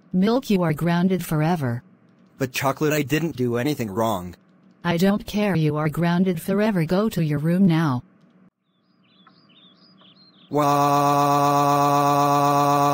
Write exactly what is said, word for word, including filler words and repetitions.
Milk, you are grounded forever. But Chocolate, I didn't do anything wrong. I don't care, you are grounded forever. Go to your room now. Wow.